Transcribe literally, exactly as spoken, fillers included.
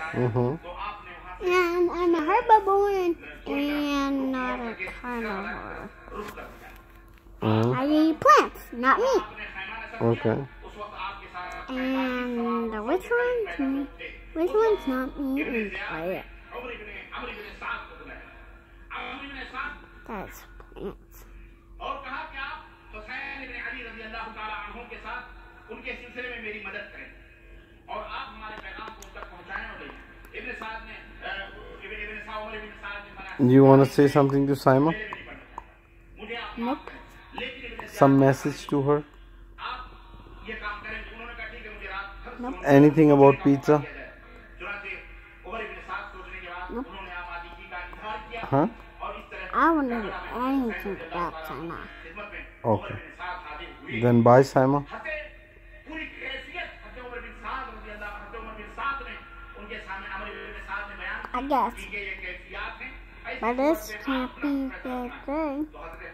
Mm-hmm. And I'm a herbivorous and not a carnivore. Mm-hmm. I eat plants, not meat. Okay. And which one's which one's not meat and plant? That's plants. You want to say something to Saima? Nope. Some message to her? Nope. Anything about pizza? Nope. Huh? I wouldn't do anything about Saima. Okay. Then bye, Saima. I guess. But this can't be the thing.